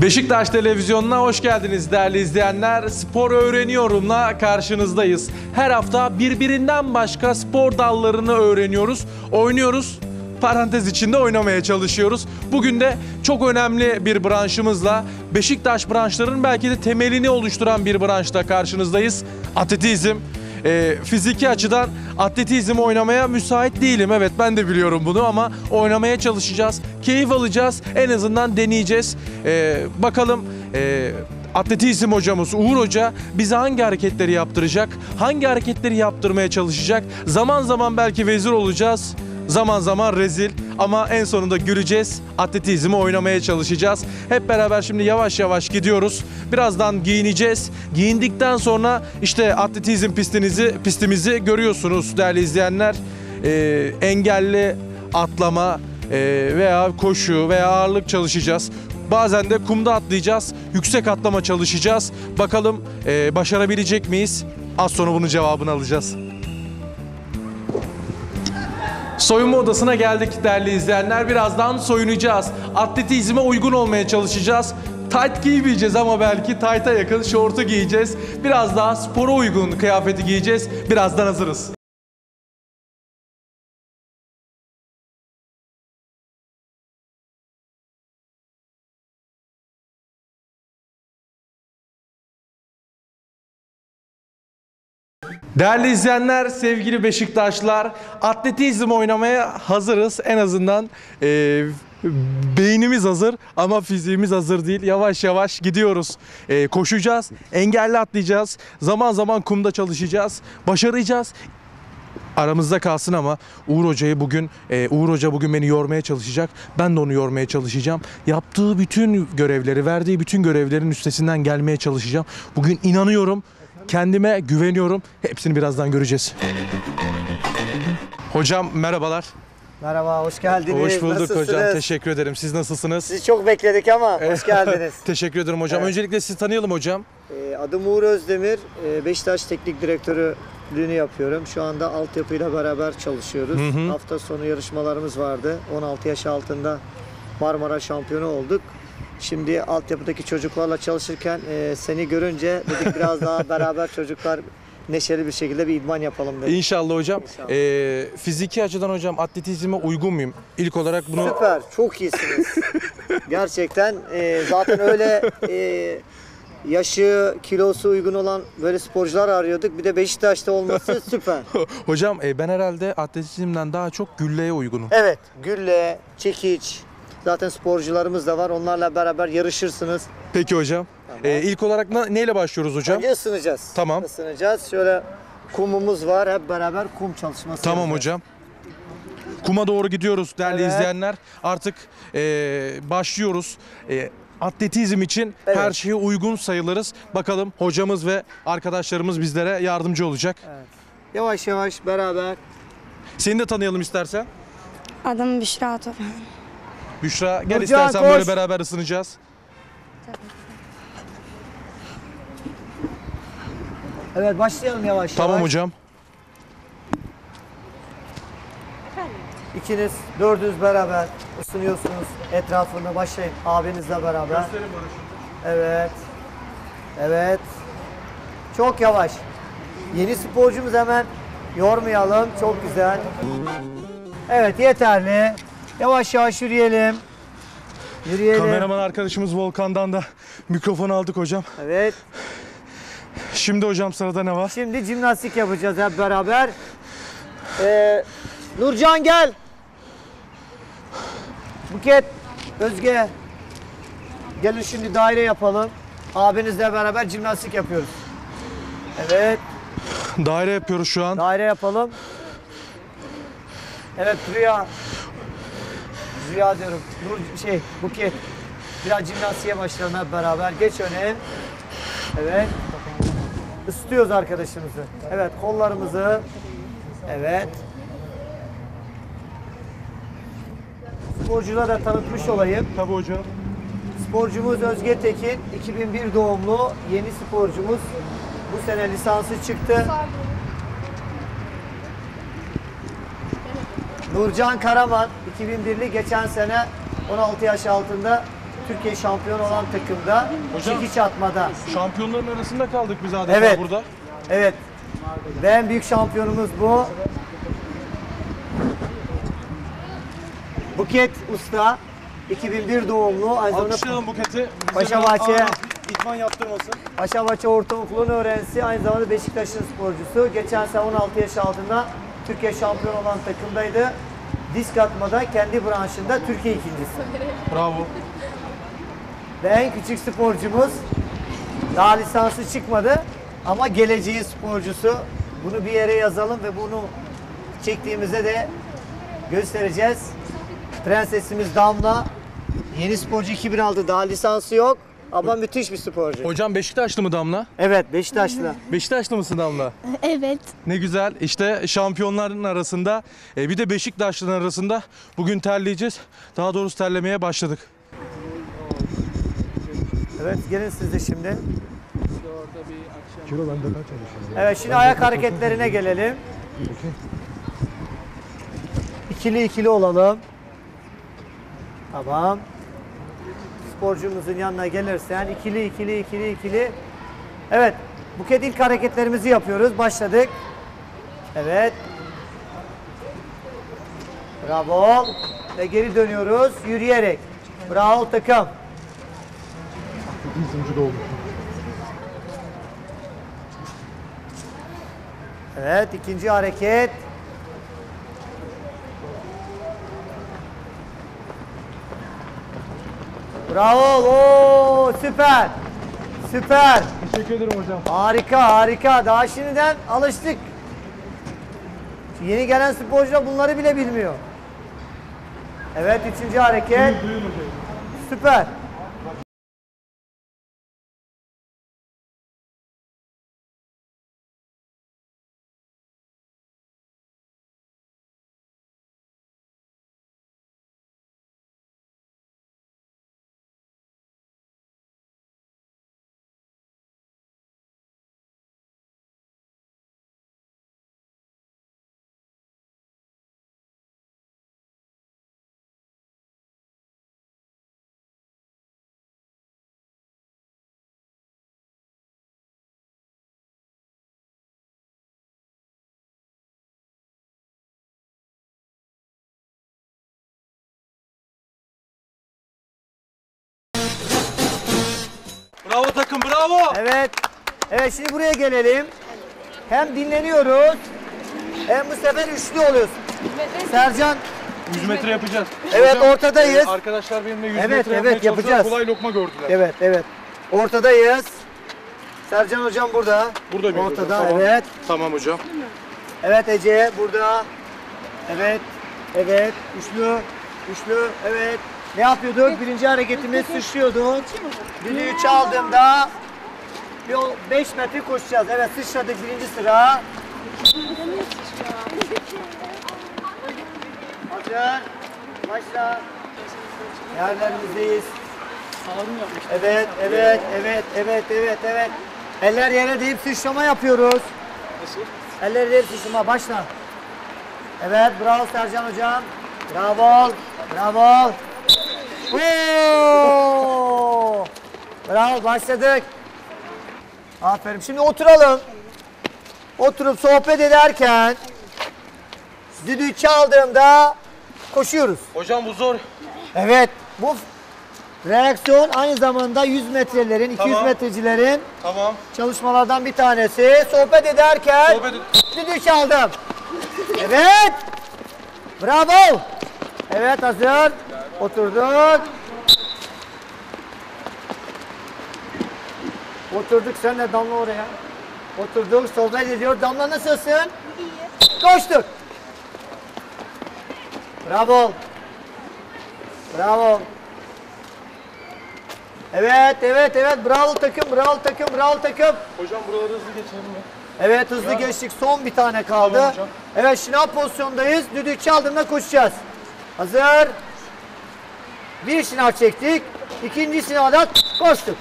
Beşiktaş Televizyonu'na hoş geldiniz değerli izleyenler. Spor Öğreniyorum'la karşınızdayız. Her hafta birbirinden başka spor dallarını öğreniyoruz, oynuyoruz. Parantez içinde oynamaya çalışıyoruz. Bugün de çok önemli bir branşımızla Beşiktaş branşlarının belki de temelini oluşturan bir branşla karşınızdayız. Atletizm. Fiziki açıdan atletizm oynamaya müsait değilim. Evet, ben de biliyorum bunu ama oynamaya çalışacağız. Keyif alacağız. En azından deneyeceğiz. Bakalım atletizm hocamız Uğur Hoca bize hangi hareketleri yaptıracak? Hangi hareketleri yaptırmaya çalışacak? Zaman zaman belki vezir olacağız. Zaman zaman rezil ama en sonunda göreceğiz. Atletizmi oynamaya çalışacağız. Hep beraber şimdi yavaş yavaş gidiyoruz. Birazdan giyineceğiz. Giyindikten sonra işte atletizm pistimizi görüyorsunuz değerli izleyenler. Engelli atlama veya koşu veya ağırlık çalışacağız. Bazen de kumda atlayacağız. Yüksek atlama çalışacağız. Bakalım başarabilecek miyiz? Az sonra bunun cevabını alacağız. Soyunma odasına geldik değerli izleyenler. Birazdan soyunacağız. Atletizme uygun olmaya çalışacağız. Tayt giymeyeceğiz ama belki tayta yakın şortu giyeceğiz. Biraz daha spora uygun kıyafeti giyeceğiz. Birazdan hazırız. Değerli izleyenler, sevgili Beşiktaşlar, atletizm oynamaya hazırız. En azından beynimiz hazır ama fiziğimiz hazır değil. Yavaş yavaş gidiyoruz. Koşacağız, engelli atlayacağız. Zaman zaman kumda çalışacağız. Başaracağız. Aramızda kalsın ama Uğur Hoca bugün beni yormaya çalışacak. Ben de onu yormaya çalışacağım. Yaptığı bütün görevleri, verdiği bütün görevlerin üstesinden gelmeye çalışacağım. Bugün inanıyorum. Kendime güveniyorum. Hepsini birazdan göreceğiz. Hocam merhabalar. Merhaba, hoş geldiniz. Hoş bulduk Nasılsınız? hocam. Teşekkür ederim. Siz nasılsınız? Sizi çok bekledik ama hoş geldiniz. Teşekkür ederim hocam. Evet. Öncelikle sizi tanıyalım hocam. Adım Uğur Özdemir. Beşiktaş Teknik Direktörlüğünü yapıyorum. Şu anda altyapıyla beraber çalışıyoruz. Hafta sonu yarışmalarımız vardı. 16 yaş altında Marmara şampiyonu olduk. Şimdi altyapıdaki çocuklarla çalışırken seni görünce dedik biraz daha beraber çocuklar neşeli bir şekilde bir idman yapalım dedik. İnşallah hocam. İnşallah. Fiziki açıdan hocam atletizme uygun muyum? İlk olarak bunu... Süper, çok iyisiniz. Gerçekten zaten öyle yaşı, kilosu uygun olan böyle sporcular arıyorduk. Bir de Beşiktaş'ta olması süper. Hocam ben herhalde atletizmden daha çok gülleye uygunum. Evet, gülle, çekiç. Zaten sporcularımız da var. Onlarla beraber yarışırsınız. Peki hocam. Tamam. İlk olarak neyle başlıyoruz hocam? Önce ısınacağız. Tamam. Isınacağız. Şöyle kumumuz var. Hep beraber kum çalışması Tamam yapacağız. hocam. Kuma doğru gidiyoruz değerli Evet. izleyenler. Artık başlıyoruz. Atletizm için Evet. her şeye uygun sayılırız. Bakalım hocamız ve arkadaşlarımız bizlere yardımcı olacak. Evet. Yavaş yavaş beraber. Seni de tanıyalım istersen. Adım Büşra Topan. Büşra gel Nurcan, istersen koş. böyle beraber ısınacağız. Evet, başlayalım yavaş Tamam yavaş. hocam. İkiniz, dördünüz beraber ısınıyorsunuz. Etrafında başlayın abinizle beraber. Evet. Evet. Çok yavaş. Yeni sporcumuz, hemen yormayalım. Çok güzel. Evet, yeterli. Yavaş yavaş yürüyelim. Yürüyelim. Kameraman arkadaşımız Volkan'dan da mikrofon aldık hocam. Evet. Şimdi hocam sırada ne var? Şimdi jimnastik yapacağız hep beraber. Nurcan gel. Buket, Özge. Gelin şimdi daire yapalım. Abinizle beraber jimnastik yapıyoruz. Evet. Daire yapıyoruz şu an. Daire yapalım. Evet, Rüya. Rüya diyorum. Buket. Biraz jimnastiğe başlayalım hep beraber. Geç öne. Evet. Isıtıyoruz arkadaşımızı. Evet, kollarımızı. Evet. Sporculara da tanıtmış olayım. Tabii hocam. Sporcumuz Özge Tekin, 2001 doğumlu yeni sporcumuz. Bu sene lisansı çıktı. Nurcan Karaman, 2001'li, geçen sene 16 yaş altında Türkiye şampiyonu olan takımda. Hocam. Çekiç atmada. Şampiyonların arasında kaldık biz adeta Evet. burada. Evet. Ve en büyük şampiyonumuz bu. Buket Usta. 2001 doğumlu. Aynı zamanda Alkışlayalım Buket'i. Bize Paşabahçe. biraz ağır idman yaptırmasın. Paşabahçe Ortaokulu'nun öğrencisi. Aynı zamanda Beşiktaş'ın sporcusu. Geçen sene 16 yaş altında Türkiye şampiyonu olan takımdaydı. Disk atmada kendi branşında Türkiye ikincisi. Bravo. Ve en küçük sporcumuz, daha lisansı çıkmadı ama geleceğin sporcusu. Bunu bir yere yazalım ve bunu çektiğimizde de göstereceğiz. Prensesimiz Damla, yeni sporcu 2006, daha lisansı yok ama müthiş bir sporcu. Hocam Beşiktaşlı mı Damla? Evet, Beşiktaşlı. Beşiktaşlı mısın Damla? Evet. Ne güzel. İşte şampiyonların arasında bir de Beşiktaşlıların arasında bugün terleyeceğiz. Daha doğrusu terlemeye başladık. Evet, gelin siz de şimdi. Evet, şimdi ayak hareketlerine gelelim. İkili ikili olalım. Tamam. Sporcumuzun yanına gelirsen ikili ikili ikili ikili. Evet. Buket ilk hareketlerimizi yapıyoruz. Başladık. Evet. Bravo. Ve geri dönüyoruz yürüyerek. Bravo takım. Evet, ikinci hareket. Bravo, oo, süper. Süper. Teşekkür ederim hocam. Harika, harika. Daha şimdiden alıştık. Yeni gelen sporcular bunları bile bilmiyor. Evet, üçüncü hareket. Süper. Bravo takım, bravo. Evet. Evet, şimdi buraya gelelim. Hem dinleniyoruz hem bu sefer üçlü oluyoruz. Sercan, 100 metre yapacağız. evet, Hocam, ortadayız. arkadaşlar benimle 100 Evet, metre evet, yapmaya çalıştılar. yapacağız. Kolay lokma gördüler. Evet, evet. Ortadayız. Sercan hocam burada. Burada bir Ortada, hocam, tamam. evet. Tamam hocam. Evet Ece burada. Evet. Evet. Üçlü. Üçlü. Evet. Ne yapıyorduk? Birinci hareketimiz sıçrıyorduk. Düdüğü çaldığımda 5 metre koşacağız. Evet, sıçradık birinci sıra. Hazır. Başla. Yerlerimizdeyiz. Evet, evet, evet, evet, evet, evet. Eller yere deyip sıçrama yapıyoruz. Nasıl? Eller deyip sıçrama. Başla. Evet, bravo Sercan hocam. Bravo. Bravo. Oo! Bravo, başladık. Aferin. Şimdi oturalım. Oturup sohbet ederken düdüğü çaldığımda koşuyoruz. Hocam bu zor. Evet, bu reaksiyon aynı zamanda 100 metrelerin, 200 Tamam. metrecilerin Tamam. çalışmalardan bir tanesi. Sohbet ederken düdüğü çaldım. Evet. Bravo. Evet, hazır. Oturduk. Oturduk, sen de Damla oraya. Oturduk, sohbet ediyor. Damla nasılsın? İyi. Koştuk. Bravo. Bravo. Evet, evet, evet. Bravo takım, bravo takım, bravo takım. Hocam buraları hızlı geçelim mi? Evet, hızlı geçtik. Son bir tane kaldı. Tamam hocam. Evet, şınav pozisyondayız. Düdüğü çaldığında koşacağız. Hazır. Bir şınav çektik. İkinci şınavda koştuk.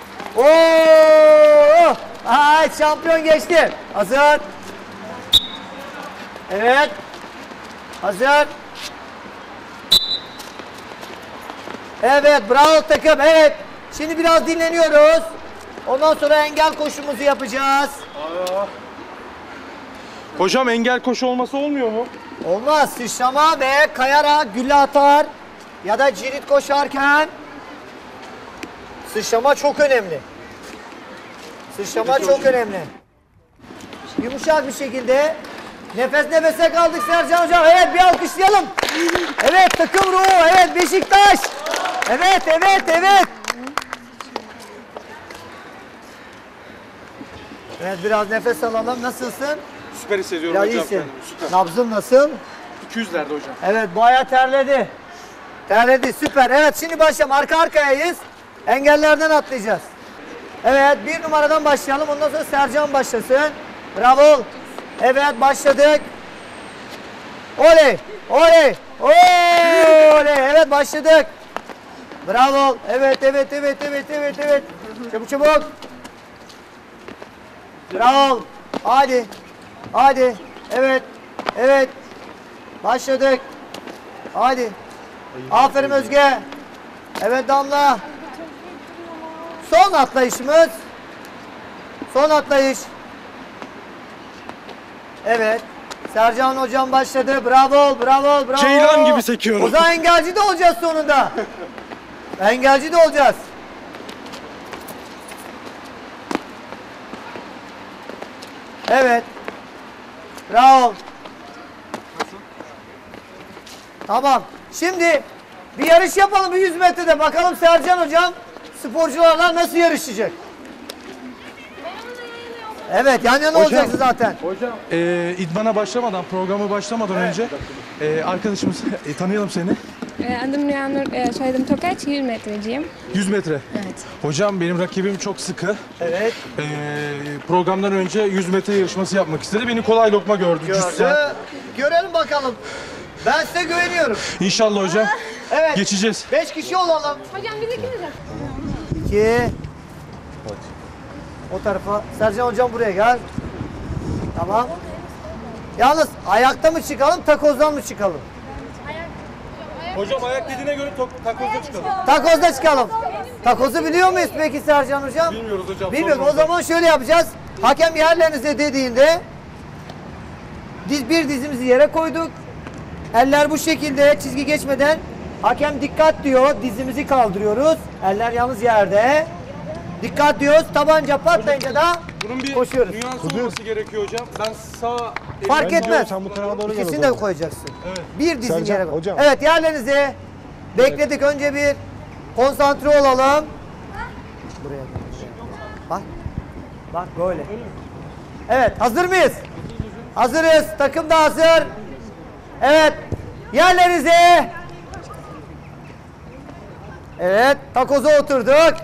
Oo! Ay, şampiyon geçti. Hazır. Evet. Hazır. Evet, bravo takım. Evet. Şimdi biraz dinleniyoruz. Ondan sonra engel koşumuzu yapacağız. Hocam engel koşu olması olmuyor mu? Olmaz. Sıçrama ve kayarak gülle atar ya da cirit koşarken sıçrama çok önemli. Sıçrama çok önemli. Yumuşak bir şekilde nefes nefese kaldık Sercan hocam. Evet, bir alkışlayalım. Evet, takım ruhu. Evet, Beşiktaş. Evet, evet, evet. Evet, biraz nefes alalım. Nasılsın? Süper hissediyorum Biraz hocam. iyisin. kendimi, Süper. Nabzın nasıl? 200'lerde hocam. Evet, bayağı terledi. Terledi, süper. Evet, şimdi başlayalım. Arka arkayayız. Engellerden atlayacağız. Evet, 1 numaradan başlayalım. Ondan sonra Sercan başlasın. Bravo. Evet, başladık. Oley, oley, oley. Evet, başladık. Bravo. Evet, evet, evet, evet, evet, evet. Çabuk, çabuk. Bravo. Hadi. Hadi. Evet. Evet. Başladık. Hadi. Aferin Özge. Evet Damla. Son atlayışımız. Son atlayış. Evet. Sercan hocam başladı. Bravo, bravo, bravo. Ceylan gibi sekiyorum. O zaman engelci de olacağız sonunda. Engelci de olacağız. Evet. Bravo. Tamam. Şimdi bir yarış yapalım bir 100 metrede. Bakalım Sercan hocam sporcularla nasıl yarışacak? Evet, yan yana olacaksın zaten. Hocam. İdmana başlamadan, programa başlamadan önce arkadaşımız, tanıyalım seni. Adım Rüyanur, soyadım Tokaç, 100 metreciyim. 100 metre. Evet. Hocam benim rakibim çok sıkı. Evet. Programdan önce 100 metre yarışması yapmak istedi. Beni kolay lokma gördü. Gördü. Görelim bakalım. Ben size güveniyorum. İnşallah hocam. Evet. Geçeceğiz. 5 kişi olalım. Hocam biz ikimiz de. 2. O tarafa. Sercan hocam buraya gel. Tamam. Yalnız ayakta mı çıkalım, takozdan mı çıkalım? Hocam ayak dediğine göre takozda çıkalım. Takozda çıkalım. Takozu biliyor muyuz peki Sercan hocam? Bilmiyoruz hocam. Bilmiyorum. O zaman şöyle yapacağız. Hakem yerlerinize dediğinde bir dizimizi yere koyduk. Eller bu şekilde çizgi geçmeden hakem dikkat diyor. Dizimizi kaldırıyoruz. Eller yalnız yerde. Dikkat diyoruz. Tabanca patlayınca da Bunun bir koşuyoruz. nüans olması gerekiyor hocam. Ben sağ Fark etmez. Sen bu tarafa doğru gel o İkisini de zaman. koyacaksın. Evet. Bir dizin Sercan, yere koy. hocam. Evet, yerlerinize bekledik. Önce bir konsantre olalım. Buraya gel. Bak. Bak böyle. Evet, hazır mıyız? Hazırız. Takım da hazır. Evet. Yerlerinize. Evet, takoza oturduk.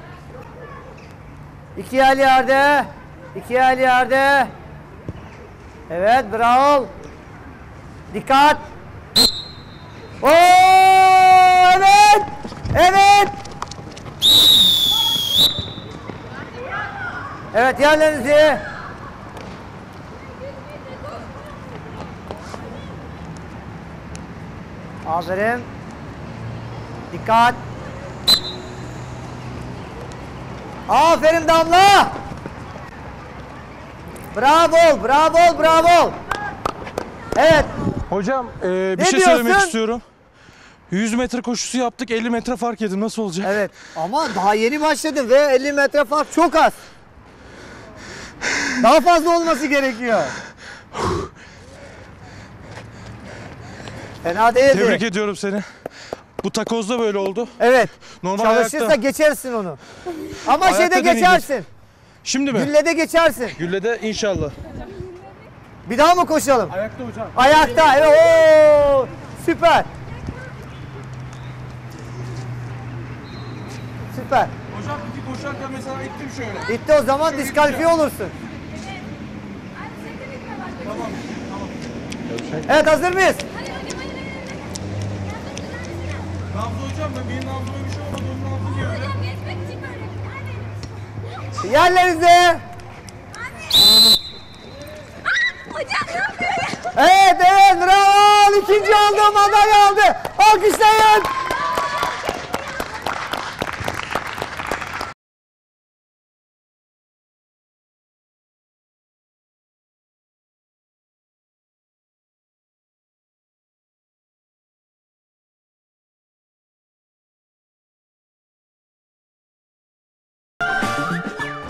İki el yerde. İki el yerde. Evet, bravo. Dikkat. Oo, evet. Evet. Evet, yerlerinizi. Aferin. Dikkat. Aferin Damla. Bravo, bravo, bravo. Evet. Hocam bir Ne şey söylemek diyorsun? istiyorum. 100 metre koşusu yaptık. 50 metre fark yedim. Nasıl olacak? Evet. Ama daha yeni başladım ve 50 metre fark çok az. Daha fazla olması gerekiyor. Fena değildi. Tebrik ediyorum seni. Bu takozda böyle oldu. Evet. Normal Çalışırsa ayakta. geçersin onu. Ama Ayakta şeyde deneyeceğiz. geçersin. Şimdi mi? Güllede geçersin. Güllede inşallah. Bir daha mı koşalım? Ayakta hocam. Ayakta. Evet. Oo, süper. Süper. Hocam iki koşarken mesela ittim şöyle. Bitti, o zaman diskalifiye olursun. Evet, hazır mıyız? Nabzı hocam da benim nabzıma bir şey olmadı. Onun nabzı geldi. Yerlerinize. Hocam ne yapıyorsun? Evet, evet, bravo. İkinci oldu, madalya aldı. Alkışlayın.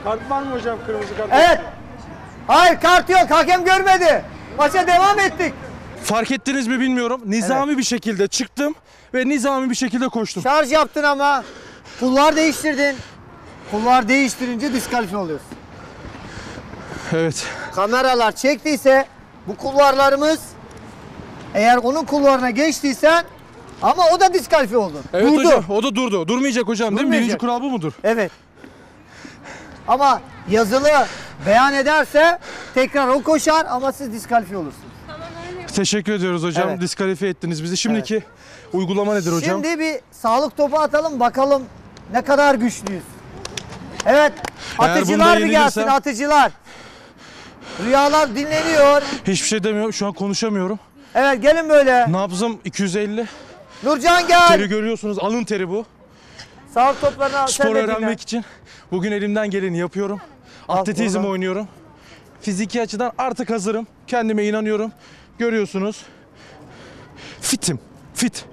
Kart var mı hocam, kırmızı kart? Evet. Hayır, kart yok. Hakem görmedi. Maça devam ettik. Fark ettiniz mi bilmiyorum. Nizami bir şekilde çıktım ve nizami bir şekilde koştum. Şarj yaptın ama kulvar değiştirdin. Kulvar değiştirince diskalifiye oluyorsun. Evet. Kameralar çektiyse bu kulvarlarımız, eğer onun kulvarına geçtiysen, ama o da diskalifiye oldu. Evet Durdu. hocam, o da durdu. Durmayacak hocam değil mi? Durmayacak. Birinci kural bu mudur? Evet. Ama yazılı beyan ederse tekrar o koşar ama siz diskalifiye olursunuz. Teşekkür ediyoruz hocam. Evet. Diskalifiye ettiniz bizi. Şimdiki uygulama nedir hocam? Şimdi bir sağlık topu atalım bakalım ne kadar güçlüyüz. Evet. Eğer Atıcılar bunda bir gelsin, yenilirsem- atıcılar. Rüyalar dinleniyor. Hiçbir şey demiyorum. Şu an konuşamıyorum. Evet, gelin böyle. Nabzım 250. Nurcan Teri gel. görüyorsunuz. Alın teri bu. Sağlık toplarını al. sen Spor de öğrenmek dinle. için bugün elimden geleni yapıyorum. Atletizm buradan. oynuyorum. Fiziki açıdan artık hazırım. Kendime inanıyorum. Görüyorsunuz. Fitim. Fit.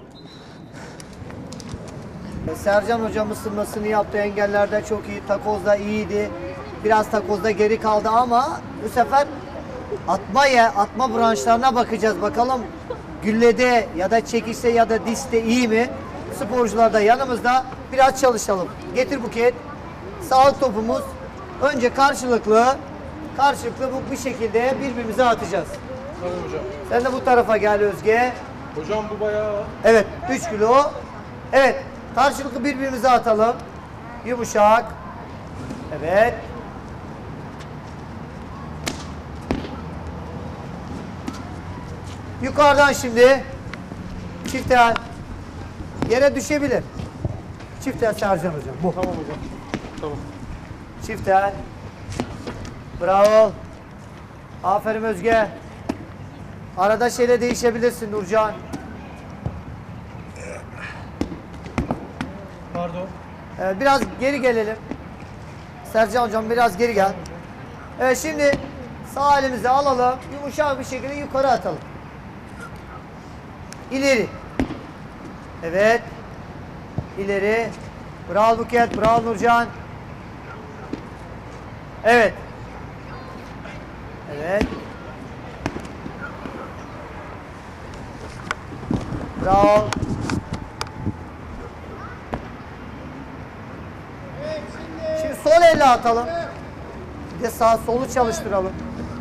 Sercan hocam ısınmasını yaptı. Engellerde çok iyi. Takozda iyiydi. Biraz takozda geri kaldı ama bu sefer atma branşlarına bakacağız. Bakalım güllede ya da çekişte ya da diste iyi mi? Sporcular da yanımızda. Biraz çalışalım. Getir Buket. Sağlık topumuz. Önce karşılıklı bu bir şekilde birbirimize atacağız. Tamam hocam. Sen de bu tarafa gel Özge. Hocam bu bayağı... Evet, 3 kilo. Evet, karşılıklı birbirimize atalım. Yumuşak. Evet. Yukarıdan şimdi. Çift el. Yere düşebilir. Çift el Sercan hocam. Bu. Tamam hocam. Tamam. Çift el. Bravo. Aferin Özge. Arada şeyle değişebilirsin Nurcan. Pardon. Biraz geri gelelim. Sercan hocam biraz geri gel. Evet, şimdi sağ elimizi alalım. Yumuşak bir şekilde yukarı atalım. İleri. Evet. İleri. Bravo Buket. Bravo Nurcan. Evet. Evet. Bravo. Şimdi sol elle atalım. Bir de sağ solu çalıştıralım.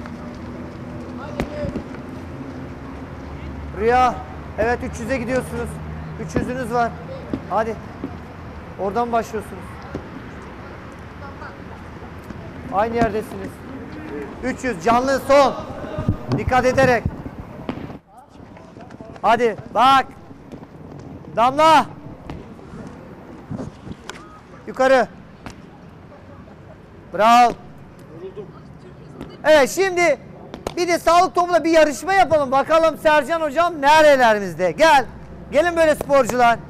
Rüya. Evet, 300'e gidiyorsunuz. 300'ünüz var. Hadi. Oradan başlıyorsunuz. Aynı yerdesiniz. 300 canlı son. Dikkat ederek. Hadi bak. Damla. Yukarı. Bravo. Evet, şimdi bir de sağlık topuyla bir yarışma yapalım. Bakalım Sercan hocam nerelerimizde. Gel. Gelin böyle sporcular.